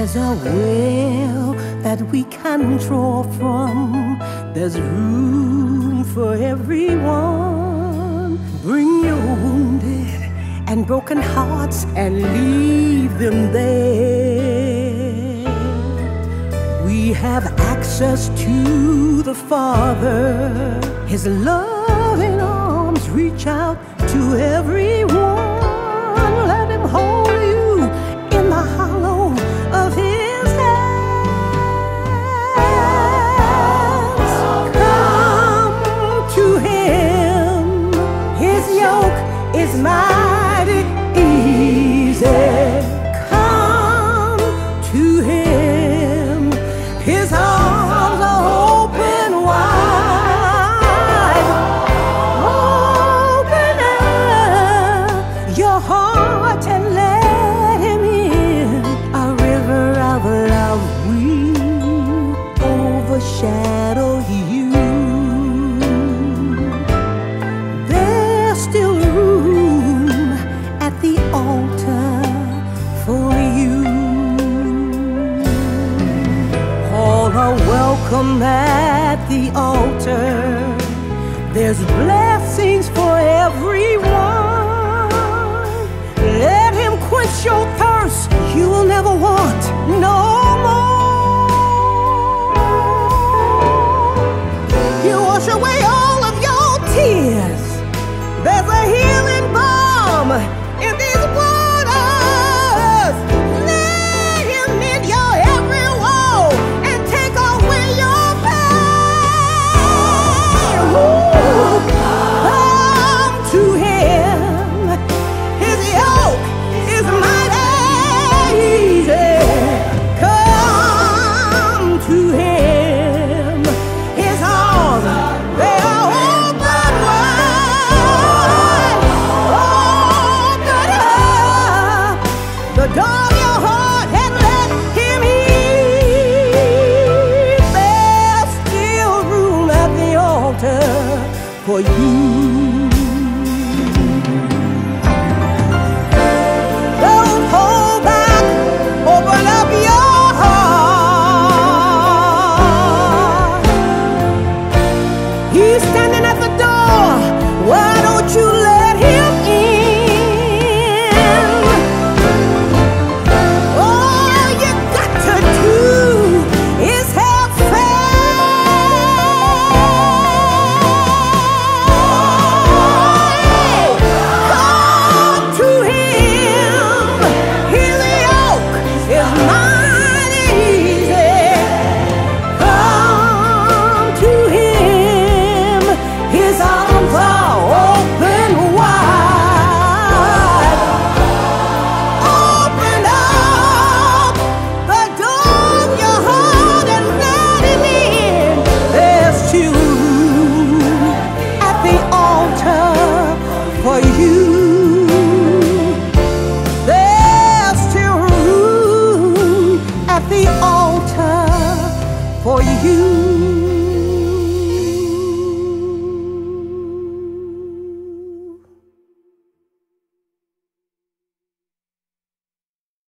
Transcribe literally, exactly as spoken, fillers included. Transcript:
There's a well that we can draw from. There's room for everyone. Bring your wounded and broken hearts and leave them there. We have access to the Father. His loving arms reach out to everyone. Let him hold you in the hollow of his hands. Come to him. His yoke is mighty easy. Come to him. His arms are open wide. Open up your heart and let him in. A river of love will overshadow you. There's still room at the altar for you. All are welcome at the altar. There's blessings for everyone. Let him quench your thirst. You will never want no more. He'll wash away all of your tears. There's a healing balm in these waters. Let him mend your every woe and take away your pain. Ooh, come to him. His yoke is mighty easy. Come to him. His arms, they are open wide. Open up the door of your heart and let him in. There's still room at the altar for you.